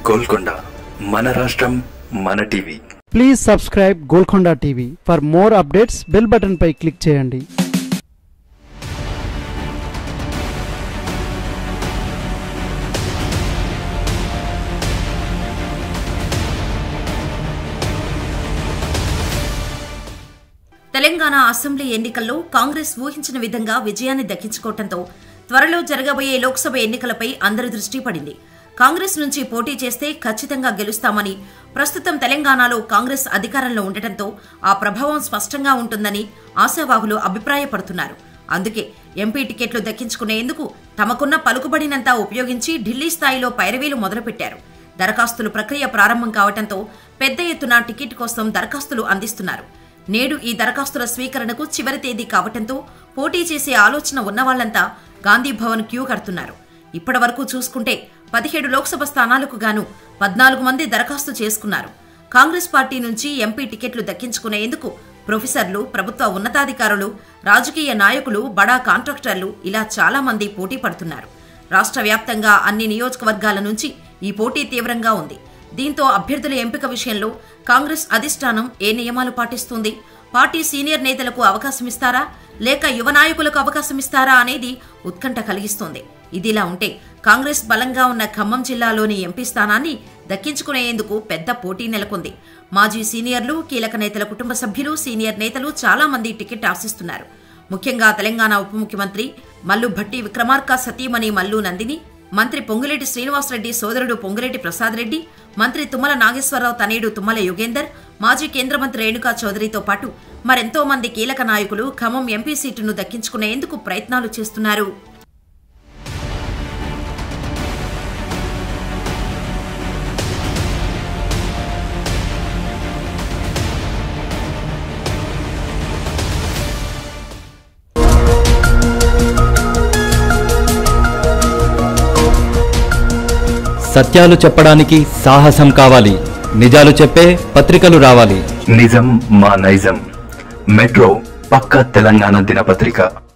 గోల్కొండ మన రాష్ట్రం మన TV. Please subscribe Golconda TV. For more updates bell button పై క్లిక్ చేయండి. తెలంగాణ అసెంబ్లీ ఎన్నికల్లో కాంగ్రెస్ ఊహించిన విధంగా విజయాన్ని దక్కించుకోవడంతో త్వరలో జరగబోయే లోక్సభ ఎన్నికలపై అందరి దృష్టి పడింది. కాంగ్రెస్ నుంచి పోటీ చేస్తే ఖచ్చితంగా గెలుస్తామని, ప్రస్తుతం తెలంగాణలో కాంగ్రెస్ అధికారంలో ఉండటంతో ఆ ప్రభావం స్పష్టంగా ఉంటుందని ఆశావాహులు అభిప్రాయపడుతున్నారు. అందుకే ఎంపీ టికెట్లు దక్కించుకునేందుకు తమకున్న పలుకుబడినంతా ఉపయోగించి ఢిల్లీ స్థాయిలో పైరవీలు మొదలుపెట్టారు. దరఖాస్తుల ప్రక్రియ ప్రారంభం కావడంతో పెద్ద ఎత్తున టికెట్ కోసం దరఖాస్తులు అందిస్తున్నారు. నేడు ఈ దరఖాస్తుల స్వీకరణకు చివరి తేదీ కావడంతో పోటీ చేసే ఆలోచన ఉన్నవాళ్లంతా గాంధీ భవన్ క్యూ కడుతున్నారు. ఇప్పటి వరకు చూసుకుంటే 17 లోక్సభ స్థానాలకు గాను 14 మంది దరఖాస్తు చేసుకున్నారు. కాంగ్రెస్ పార్టీ నుంచి ఎంపీ టికెట్లు దక్కించుకునేందుకు ప్రొఫెసర్లు, ప్రభుత్వ ఉన్నతాధికారులు, రాజకీయ నాయకులు, బడా కాంట్రాక్టర్లు ఇలా చాలా మంది పోటీ పడుతున్నారు. రాష్ట్ర వ్యాప్తంగా అన్ని నియోజకవర్గాల నుంచి ఈ పోటీ తీవ్రంగా ఉంది. దీంతో అభ్యర్థుల ఎంపిక విషయంలో కాంగ్రెస్ అధిష్టానం ఏ నియమాలు పాటిస్తుంది? పార్టీ సీనియర్ నేతలకు అవకాశం ఇస్తారా లేక యువ నాయకులకు అవకాశం ఇస్తారా అనేది ఉత్కంఠ కలిగిస్తోంది. ఇదిలా ఉంటే కాంగ్రెస్ బలంగా ఉన్న ఖమ్మం జిల్లాలోని ఎంపీ స్థానాన్ని దక్కించుకునేందుకు పెద్ద పోటీ నెలకొంది. మాజీ సీనియర్లు, కీలక నేతల కుటుంబ సభ్యులు, సీనియర్ నేతలు చాలా మంది టికెట్ ఆశిస్తున్నారు. ముఖ్యంగా తెలంగాణ ఉప ముఖ్యమంత్రి మల్లు భట్టి విక్రమార్క సతీమణి మల్లు నందిని, మంత్రి పొంగులేటి శ్రీనివాసరెడ్డి సోదరుడు పొంగులేటి ప్రసాద్ రెడ్డి, మంత్రి తుమ్మల నాగేశ్వరరావు తనయుడు తుమ్మల యుగేందర్, మాజీ కేంద్ర మంత్రి రేణుకా చౌదరితో పాటు మరెంతో మంది కీలక నాయకులు ఖమ్మం ఎంపీ సీటును దక్కించుకునేందుకు ప్రయత్నాలు చేస్తున్నారు. సత్యాలు చెప్పడానికి సాహసం కావాలి. నిజాలు చెప్పే పత్రికలు రావాలి. నిజం మా నైజం. మెట్రో పక్క తెలంగాణ దినపత్రిక.